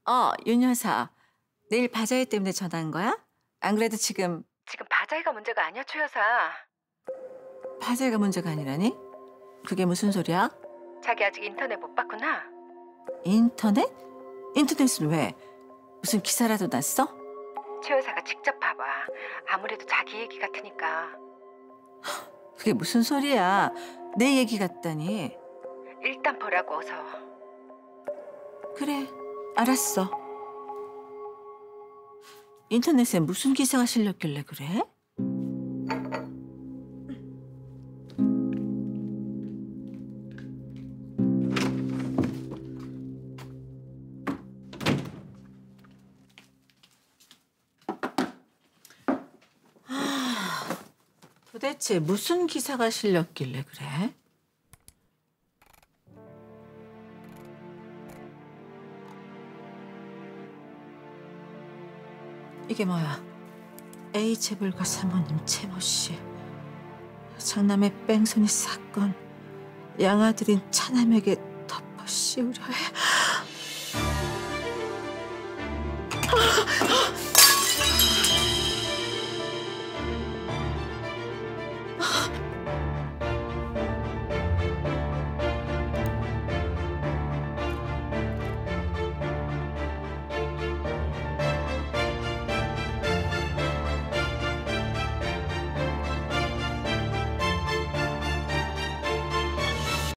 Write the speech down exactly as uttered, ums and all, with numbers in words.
어, 윤 여사. 내일 바자회 때문에 전화한 거야? 안 그래도 지금 지금 바자회가 문제가 아니야, 최 여사. 바자회가 문제가 아니라니? 그게 무슨 소리야? 자기 아직 인터넷 못 봤구나. 인터넷? 인터넷은 왜? 무슨 기사라도 났어? 최 여사가 직접 봐봐. 아무래도 자기 얘기 같으니까. 그게 무슨 소리야? 내 얘기 같다니. 일단 보라고 어서. 그래, 알았어. 인터넷에 무슨 기사가 실렸길래 그래? 아, 도대체 무슨 기사가 실렸길래 그래? 이게 뭐야? A체 불가 사모님 채모 씨. 장남의 뺑소니 사건. 양아들인 차남에게 덮어 씌우려 해.